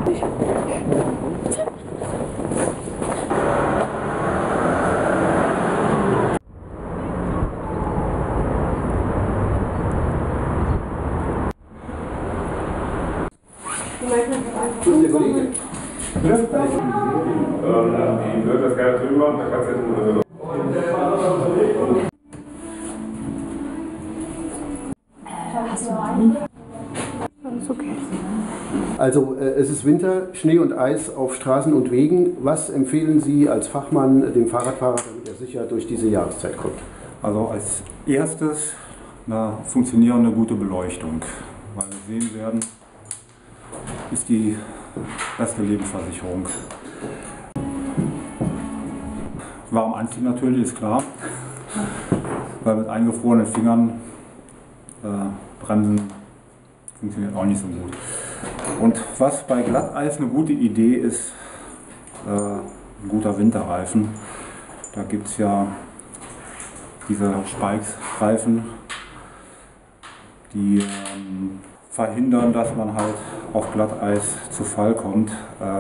Die wird das gerne drüben machen, da kannst du jetzt Alles okay. Also es ist Winter, Schnee und Eis auf Straßen und Wegen. Was empfehlen Sie als Fachmann dem Fahrradfahrer, damit er sicher durch diese Jahreszeit kommt? Also als erstes eine funktionierende gute Beleuchtung, weil wir sehen werden, ist die beste Lebensversicherung. Warm anziehen natürlich, ist klar, weil mit eingefrorenen Fingern Bremsen funktioniert auch nicht so gut. Und was bei Glatteis eine gute Idee ist, ein guter Winterreifen. Da gibt es ja diese Spikes-Reifen, die verhindern, dass man halt auf Glatteis zu Fall kommt.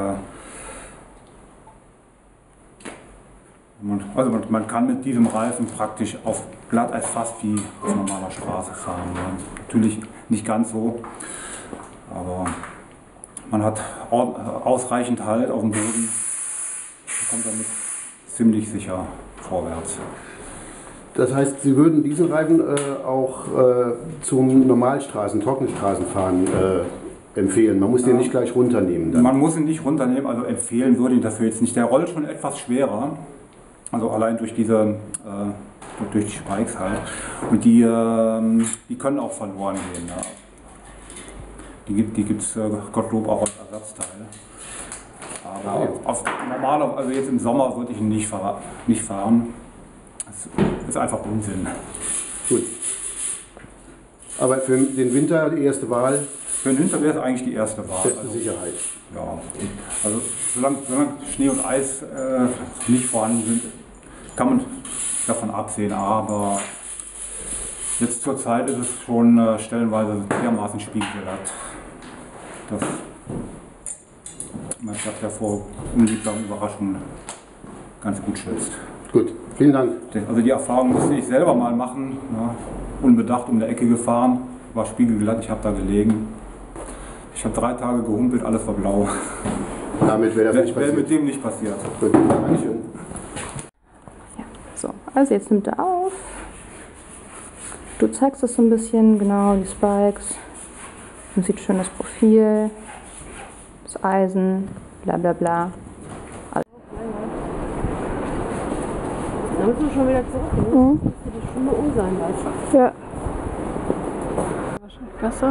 Man kann mit diesem Reifen praktisch auf Glatteis fast wie auf normaler Straße fahren. Ja. Natürlich nicht ganz so, aber man hat ausreichend Halt auf dem Boden und kommt damit ziemlich sicher vorwärts. Das heißt, Sie würden diesen Reifen auch zum Normalstraßen, Trockenstraßenfahren empfehlen. Man muss den nicht gleich runternehmen. Dann. Man muss ihn nicht runternehmen, also empfehlen würde ich dafür jetzt nicht. Der rollt schon etwas schwerer, also allein durch diese durch die Spikes halt. Und die können auch verloren gehen. Ja. Die gibt es Gottlob auch als Ersatzteile. Aber auf normaler, also jetzt im Sommer würde ich ihn nicht fahren. Das ist einfach Unsinn. Gut. Aber für den Winter die erste Wahl? Für den Winter wäre es eigentlich die erste Wahl. Beste Sicherheit. Ja. Also solange Schnee und Eis nicht vorhanden sind, kann man davon absehen. Aber jetzt zur Zeit ist es schon stellenweise dermaßen spiegelglatt, dass man sich ja vor unliebsamen Überraschungen ganz gut schützt. Gut, vielen Dank. Also die Erfahrung musste ich selber mal machen, ja, unbedacht um die Ecke gefahren, war spiegelglatt, ich habe da gelegen. Ich habe 3 Tage gehumpelt, alles war blau. Damit wäre das nicht passiert. Wäre mit dem nicht passiert. Gut, Dankeschön. Ja, so, also jetzt nimmt er auf. Du zeigst es so ein bisschen, genau, die Spikes. Man sieht schön das Profil, das Eisen, bla bla bla. Dann müssen wir schon wieder zurück. Das müsste die Stunde um sein, weißt du? Ja. Klasse.